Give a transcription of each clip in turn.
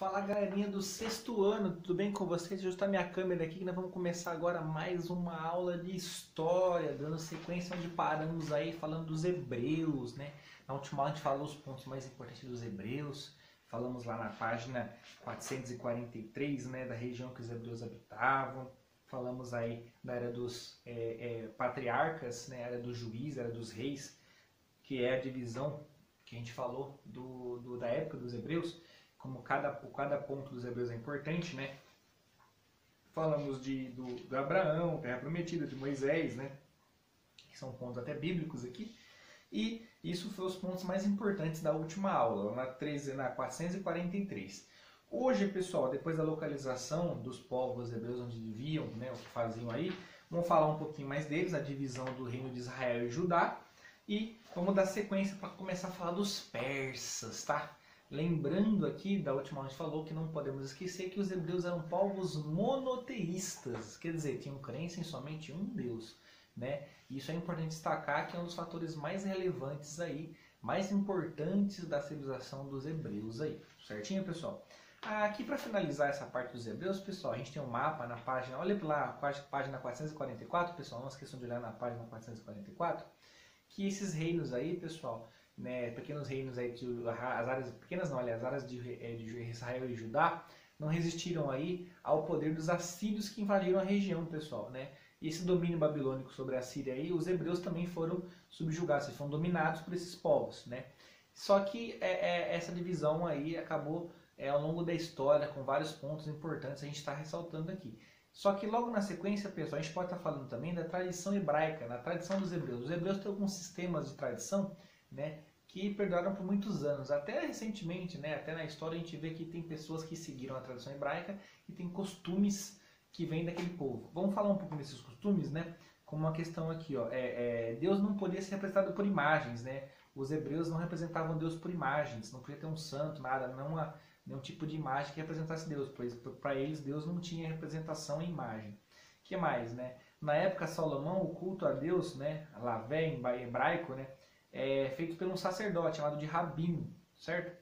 Fala galerinha do sexto ano, tudo bem com vocês? Deixa eu ajustar minha câmera aqui que nós vamos começar agora mais uma aula de história, dando sequência onde paramos aí falando dos hebreus, né? Na última aula a gente falou os pontos mais importantes dos hebreus, falamos lá na página 443, né, da região que os hebreus habitavam, falamos aí da era dos patriarcas, né, era dos juízes, era dos reis, que é a divisão que a gente falou da época dos hebreus, como cada ponto dos hebreus é importante, né? Falamos do Abraão, Terra Prometida, de Moisés, né? Que são pontos até bíblicos aqui. E isso foi os pontos mais importantes da última aula, na 443. Hoje, pessoal, depois da localização dos povos hebreus onde viviam, né, o que faziam aí, vamos falar um pouquinho mais deles, a divisão do reino de Israel e Judá. E vamos dar sequência para começar a falar dos persas, tá? Lembrando aqui, da última aula a gente falou que não podemos esquecer que os hebreus eram povos monoteístas, quer dizer, tinham crença em somente um Deus, né? E isso é importante destacar que é um dos fatores mais relevantes aí, mais importantes da civilização dos hebreus aí, certinho, pessoal? Aqui para finalizar essa parte dos hebreus, pessoal, a gente tem um mapa na página, olha lá, página 444, pessoal, não esqueçam de olhar na página 444, que esses reinos aí, pessoal, né, pequenos reinos aí, as áreas pequenas não, aliás, as áreas de Israel e Judá não resistiram aí ao poder dos assírios que invadiram a região, pessoal, né? E esse domínio babilônico sobre a Síria aí, os hebreus também foram subjugados, foram dominados por esses povos, né? Só que essa divisão aí acabou ao longo da história com vários pontos importantes a gente está ressaltando aqui. Só que logo na sequência, pessoal, a gente pode estar falando também da tradição hebraica, na tradição dos hebreus. Os hebreus têm alguns sistemas de tradição, né, que perduraram por muitos anos. Até recentemente, né, até na história a gente vê que tem pessoas que seguiram a tradição hebraica e tem costumes que vêm daquele povo. Vamos falar um pouco desses costumes, né? Como uma questão aqui, ó, Deus não podia ser representado por imagens, né? Os hebreus não representavam Deus por imagens, não podia ter um santo, nada, nenhum tipo de imagem que representasse Deus, pois para eles Deus não tinha representação em imagem. O que mais, né? Na época Salomão, o culto a Deus, né, Lavé em hebraico, né, é feito por um sacerdote chamado de rabino, certo?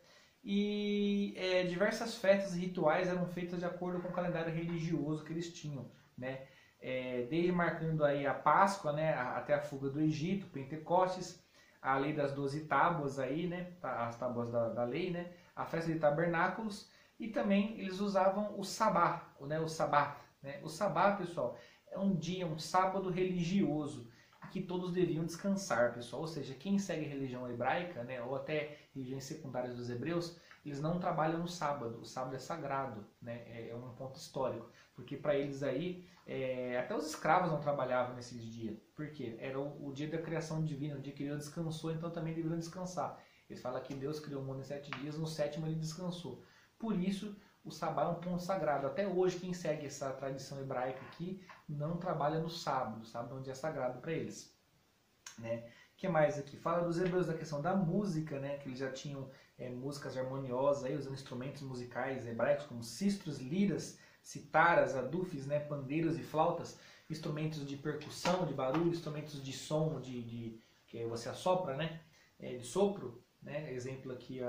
E diversas festas e rituais eram feitas de acordo com o calendário religioso que eles tinham, né? Desde marcando aí a Páscoa, né, até a fuga do Egito, Pentecostes, a lei das 12 tábuas aí, né, as tábuas da lei, né, a festa de tabernáculos, e também eles usavam o sabá, né, o sabá, né? O sabá, pessoal, é um dia, um sábado religioso, que todos deviam descansar, pessoal. Ou seja, quem segue a religião hebraica, né, ou até religiões secundárias dos hebreus, eles não trabalham no sábado. O sábado é sagrado, né, é um ponto histórico, porque para eles aí, até os escravos não trabalhavam nesses dias, porque era o dia da criação divina, o dia que Deus descansou, então também deveriam descansar. Eles falam que Deus criou o mundo em 7 dias, no sétimo ele descansou. Por isso, o sabá é um ponto sagrado. Até hoje, quem segue essa tradição hebraica aqui não trabalha no sábado. O sábado é um dia sagrado para eles, né? O que mais aqui? Fala dos hebreus da questão da música, né? Que eles já tinham músicas harmoniosas, aí, usando instrumentos musicais hebraicos como sistros, liras, citaras, adufes, né? Pandeiros e flautas, instrumentos de percussão, de barulho, instrumentos de som, que você assopra, né? De sopro, né? Exemplo aqui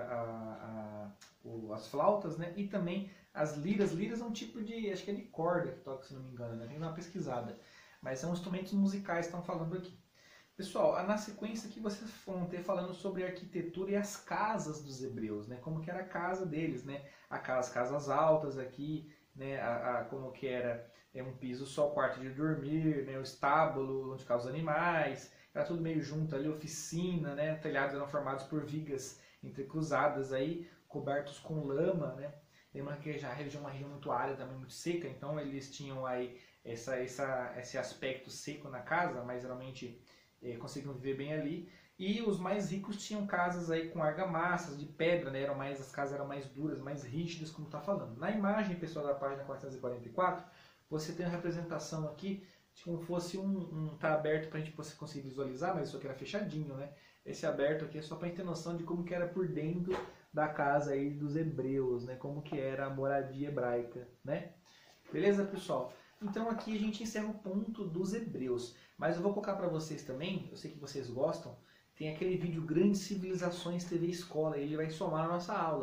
as flautas, né? E também as liras. Liras é um tipo de, acho que é de corda que toca, se não me engano, né? Tem uma pesquisada, mas são instrumentos musicais que estão falando aqui. Pessoal, na sequência aqui vocês vão ter falando sobre a arquitetura e as casas dos hebreus, né? Como que era a casa deles, né? As casas altas aqui, né? Como que era um piso só, quarto de dormir, né? O estábulo onde ficavam os animais, era tudo meio junto ali, oficina, né? Telhados eram formados por vigas entrecruzadas aí, cobertos com lama, né? Lembra que já a região é uma região muito árida, também muito seca, então eles tinham aí esse aspecto seco na casa, mas geralmente conseguiam viver bem ali. E os mais ricos tinham casas aí com argamassas, de pedra, né? As casas eram mais duras, mais rígidas, como está falando. Na imagem, pessoal, da página 444, você tem a representação aqui de como fosse tá aberto para a gente conseguir visualizar, mas isso aqui era fechadinho, né? Esse aberto aqui é só para a gente ter noção de como que era por dentro da casa aí dos hebreus, né? Como que era a moradia hebraica, né? Beleza, pessoal? Então aqui a gente encerra o ponto dos hebreus. Mas eu vou colocar para vocês também, eu sei que vocês gostam, tem aquele vídeo Grandes Civilizações TV Escola, ele vai somar na nossa aula.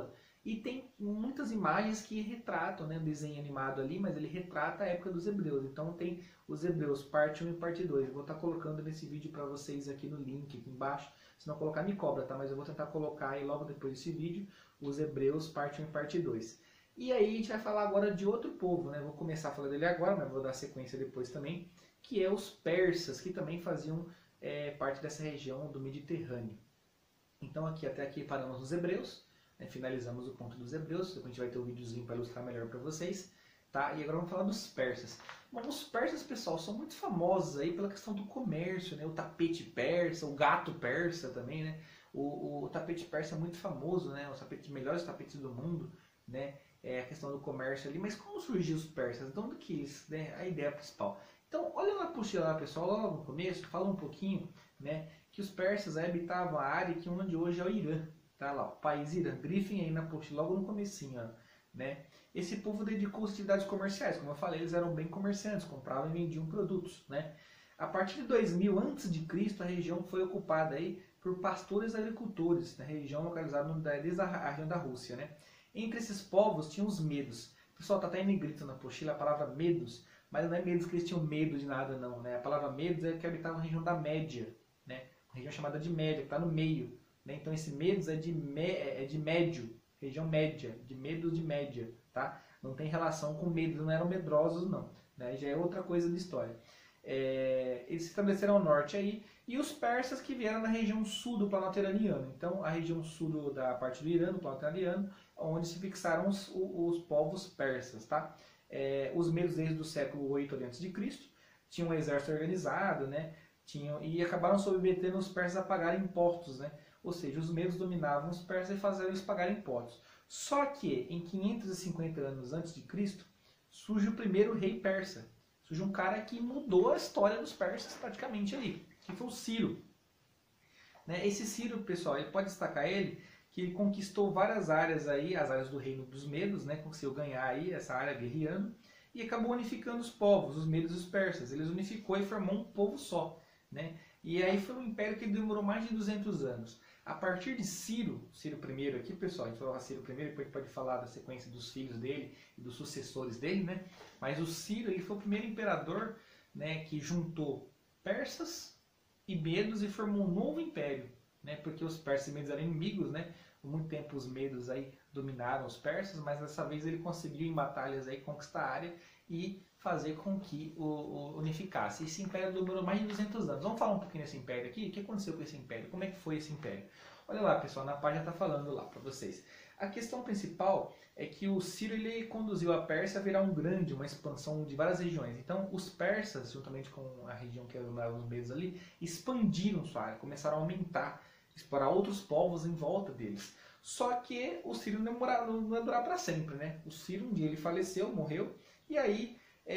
E tem muitas imagens que retratam, né, o desenho animado ali, mas ele retrata a época dos hebreus. Então tem os hebreus parte 1 e parte 2. Eu vou estar colocando nesse vídeo para vocês aqui no link, aqui embaixo. Se não colocar, me cobra, tá? Mas eu vou tentar colocar aí logo depois desse vídeo, os hebreus parte 1 e parte 2. E aí a gente vai falar agora de outro povo, né? Vou começar a falar dele agora, mas vou dar sequência depois também, que é os persas, que também faziam parte dessa região do Mediterrâneo. Então até aqui paramos nos hebreus, né? Finalizamos o ponto dos hebreus, depois a gente vai ter um videozinho para ilustrar melhor para vocês. Tá? E agora vamos falar dos persas. Bom, os persas, pessoal, são muito famosos aí pela questão do comércio, né? O tapete persa, o gato persa também, né? O tapete persa é muito famoso, né? Os melhores tapetes do mundo, né? A questão do comércio ali. Mas como surgiu os persas? De onde que eles, né? A ideia principal. Então, olha lá para o lá, pessoal, logo no começo, fala um pouquinho, né? Que os persas habitavam a área que onde hoje é o Irã. Tá lá, o país Irã. Grifem aí na apostila logo no comecinho, ó, né? Esse povo dedicou-se a atividades comerciais. Como eu falei, eles eram bem comerciantes, compravam e vendiam produtos, né? A partir de 2000 a.C., a região foi ocupada aí por pastores agricultores, na região localizada desde a região da Rússia, né? Entre esses povos tinham os medos. Pessoal, tá até em negrito na apostila a palavra medos, mas não é medos que eles tinham medo de nada, não, né? A palavra medos é que habitavam na região da Média, né? Uma região chamada de Média, que está no meio, né? Então esse medos é de médio, região média, de medos de média, tá? Não tem relação com medo, não eram medrosos, não, né? Já é outra coisa de história. Eles se estabeleceram ao norte aí, e os persas que vieram na região sul do Planalto Iraniano. Então, a região sul da parte do Irã, do Planalto Iraniano, onde se fixaram os povos persas, tá? Os medos desde o século 8 a.C. tinham um exército organizado, né? E acabaram submetendo os persas a pagar impostos, né? Ou seja, os medos dominavam os persas e faziam eles pagar impostos. Só que em 550 anos antes de Cristo surge o primeiro rei persa. Surge um cara que mudou a história dos persas praticamente ali, que foi o Ciro. Né? Esse Ciro, pessoal, ele pode destacar que ele conquistou várias áreas aí, as áreas do reino dos medos, né? Conseguiu ganhar aí essa área guerreando e acabou unificando os povos, os medos e os persas. Eles unificou e formou um povo só, né? E aí foi um império que demorou mais de 200 anos. A partir de Ciro I aqui, pessoal, a gente vai falar Ciro I, depois pode falar da sequência dos filhos dele e dos sucessores dele, né? Mas o Ciro, ele foi o primeiro imperador, né, que juntou persas e medos e formou um novo império, né? Porque os persas e medos eram inimigos, né? Por muito tempo os medos aí dominaram os persas, mas dessa vez ele conseguiu em batalhas aí conquistar a área e fazer com que unificasse. Esse império durou mais de 200 anos. Vamos falar um pouquinho desse império aqui? O que aconteceu com esse império? Como é que foi esse império? Olha lá, pessoal, na página está falando lá para vocês. A questão principal é que o Ciro ele conduziu a Pérsia a virar uma expansão de várias regiões. Então, os persas, juntamente com a região que eram os medos ali, expandiram sua área, começaram a aumentar, explorar outros povos em volta deles. Só que o Ciro não ia durar para sempre, né? O Ciro, um dia ele faleceu, morreu, e aí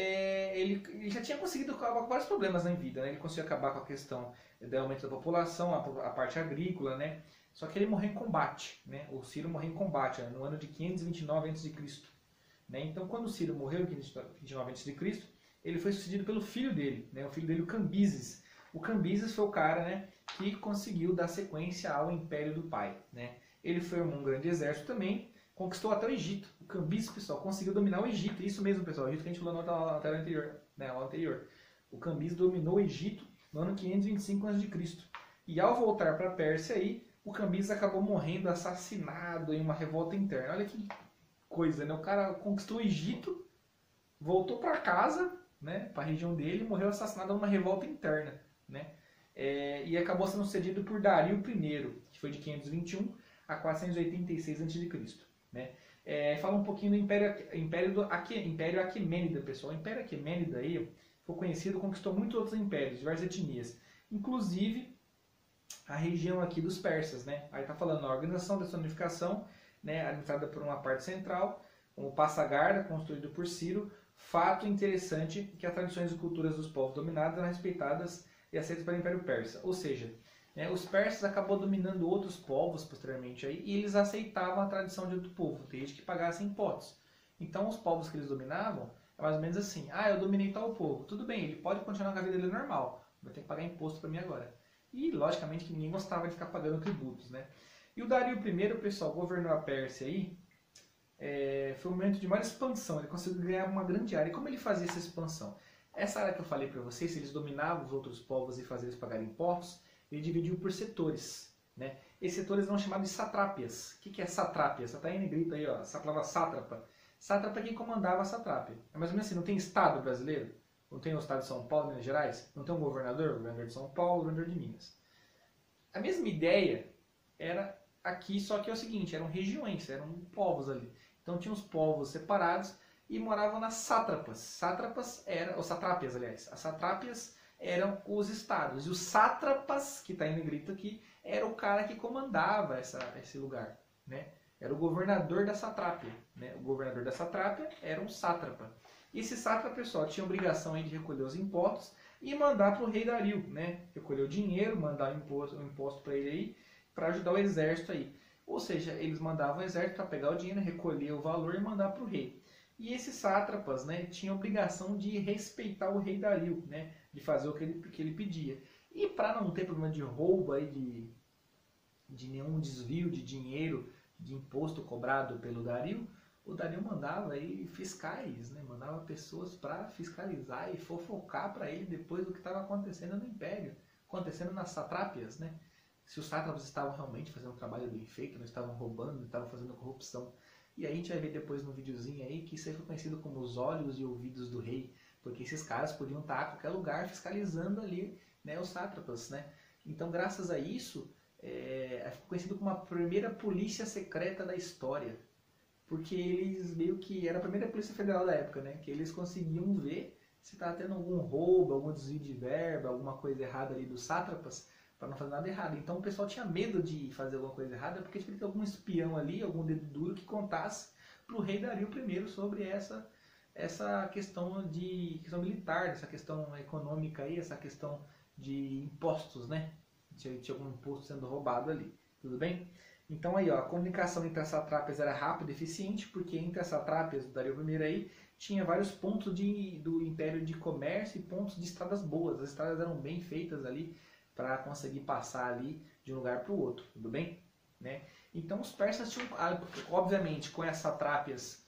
ele já tinha conseguido acabar com vários problemas na vida, né? Ele conseguiu acabar com a questão do aumento da população, a parte agrícola, né? Só que ele morreu em combate, né? O Ciro morreu em combate, no ano de 529 a.C., né? Então, quando o Ciro morreu em 529 a.C., ele foi sucedido pelo filho dele, né? O filho dele, o Cambises. O Cambises foi o cara, né, que conseguiu dar sequência ao império do pai, né? Ele formou um grande exército também, conquistou até o Egito. O Cambises, pessoal, conseguiu dominar o Egito. Isso mesmo, pessoal, o Egito que a gente falou na tela anterior, né, lá anterior. O Cambises dominou o Egito no ano 525 a.C. E ao voltar para a Pérsia aí, o Cambises acabou morrendo assassinado em uma revolta interna. Olha que coisa, né? O cara conquistou o Egito, voltou para casa, né, para a região dele, e morreu assassinado numa revolta interna, né? E acabou sendo sucedido por Dario I, que foi de 521 a 486 a.C., né? Fala um pouquinho do Império Aquemênida, pessoal. O Império Aquemênida aí foi conhecido, conquistou muitos outros impérios, diversas etnias, inclusive a região aqui dos persas, né? Aí tá falando a organização dessa unificação, né, administrada por uma parte central, o Passagarda, construído por Ciro. Fato interessante que as tradições e culturas dos povos dominados eram respeitadas e aceitas pelo Império Persa. Ou seja, né, os persas acabou dominando outros povos posteriormente aí, e eles aceitavam a tradição de outro povo, desde que pagassem impostos. Então os povos que eles dominavam, é mais ou menos assim: eu dominei tal povo, tudo bem, ele pode continuar com a vida dele normal, vai ter que pagar imposto para mim agora. E logicamente que ninguém gostava de ficar pagando tributos, né? E o Dario I, pessoal, governou a Pérsia aí foi um momento de maior expansão, ele conseguiu ganhar uma grande área. E como ele fazia essa expansão? Essa área que eu falei para vocês, se eles dominavam os outros povos e faziam eles pagarem impostos, ele dividiu por setores. Né? Esses setores eram chamados de satrápias. O que é satrápia? Você está aí em negrito aí, ó, essa palavra sátrapa. Sátrapa é quem comandava a satrápia. É mais ou menos assim, não tem estado brasileiro? Não tem o estado de São Paulo, Minas Gerais? Não tem um governador? O governador de São Paulo, o governador de Minas. A mesma ideia era aqui, só que é o seguinte, eram regiões, eram povos ali. Então tinha os povos separados e moravam nas sátrapas. Sátrapas eram, ou satrápias, aliás. As satrápias eram os estados. E os sátrapas, que está em negrito aqui, era o cara que comandava esse lugar. Né? Era o governador da satrápia. Né? O governador da satrápia era um sátrapa. E esse sátrapa, pessoal, tinha a obrigação aí de recolher os impostos e mandar para o rei Dario. Né? Recolher o dinheiro, mandar o imposto para ele aí, para ajudar o exército aí. Ou seja, eles mandavam o exército para pegar o dinheiro, recolher o valor e mandar para o rei. E esses sátrapas, né, tinham a obrigação de respeitar o rei Dario, né, de fazer o que ele pedia. E para não ter problema de roubo, aí, de nenhum desvio de dinheiro, de imposto cobrado pelo Dario, o Dario mandava aí fiscais, né, mandava pessoas para fiscalizar e fofocar para ele depois do que estava acontecendo no Império, acontecendo nas satrápias, né? Se os sátrapas estavam realmente fazendo um trabalho bem feito, não estavam roubando, não estavam fazendo corrupção. E aí a gente vai ver depois no videozinho aí que isso aí foi conhecido como os olhos e ouvidos do rei, porque esses caras podiam estar a qualquer lugar fiscalizando ali, né, os sátrapas, né? Então, graças a isso, ficou conhecido como a primeira polícia secreta da história, porque eles meio que era a primeira polícia federal da época, né? Que eles conseguiam ver se estava tendo algum roubo, algum desvio de verba, alguma coisa errada ali dos sátrapas, para não fazer nada errado. Então o pessoal tinha medo de fazer alguma coisa errada, porque tinha que ter algum espião ali, algum dedo duro que contasse para o rei Dario I sobre essa questão militar, essa questão econômica aí, essa questão de impostos, né? Tinha algum imposto sendo roubado ali, tudo bem? Então aí, ó, a comunicação entre as satrápias era rápida e eficiente, porque entre as satrápias do Dario I aí tinha vários pontos do império de comércio e pontos de estradas boas. As estradas eram bem feitas ali, para conseguir passar ali de um lugar para o outro, tudo bem? Né? Então os persas tinham, obviamente, com as satrápias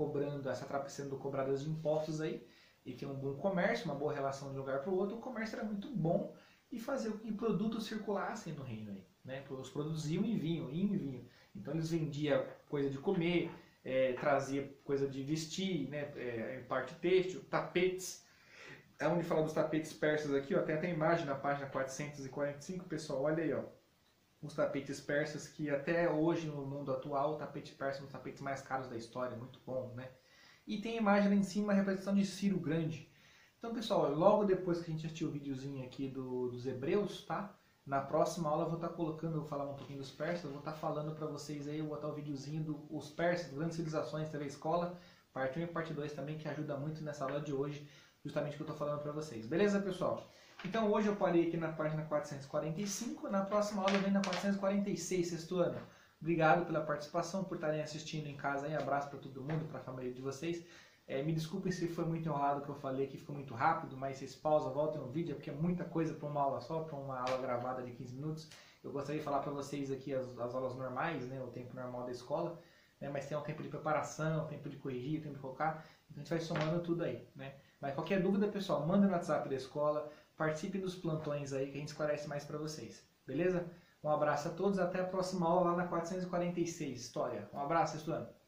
sendo cobradas de impostos aí, e tinha um bom comércio, uma boa relação de um lugar para o outro, o comércio era muito bom e fazia com que produtos circulassem no reino aí, né? Os produtos iam e vinham. Então eles vendiam coisa de comer, trazia coisa de vestir, né? Parte têxtil, tapetes. É onde fala dos tapetes persas aqui, ó, tem até a imagem na página 445, pessoal, olha aí, ó, os tapetes persas, que até hoje no mundo atual, o tapete persa é um dos tapetes mais caros da história, muito bom, né? E tem a imagem lá em cima, a representação de Ciro Grande. Então, pessoal, logo depois que a gente assistiu o videozinho aqui dos hebreus, tá? Na próxima aula eu vou estar colocando, eu vou falar um pouquinho dos persas, eu vou estar falando para vocês aí, eu vou botar o videozinho dos persas, grandes civilizações, TV Escola, parte 1 e parte 2 também, que ajuda muito nessa aula de hoje, justamente o que eu estou falando para vocês. Beleza, pessoal? Então hoje eu parei aqui na página 445, na próxima aula eu venho na 446, sexto ano. Obrigado pela participação, por estarem assistindo em casa aí, abraço para todo mundo, para a família de vocês. Me desculpem se foi muito enrolado o que eu falei aqui, ficou muito rápido, mas vocês pausam, voltem no vídeo, porque é muita coisa para uma aula só, para uma aula gravada de 15 minutos. Eu gostaria de falar para vocês aqui as aulas normais, né, o tempo normal da escola, né, mas tem um tempo de preparação, tempo de corrigir, tempo de focar, então a gente vai somando tudo aí, né. Mas qualquer dúvida, pessoal, manda no WhatsApp da escola, participe dos plantões aí que a gente esclarece mais para vocês, beleza? Um abraço a todos, até a próxima aula lá na 446, História. Um abraço, estudante.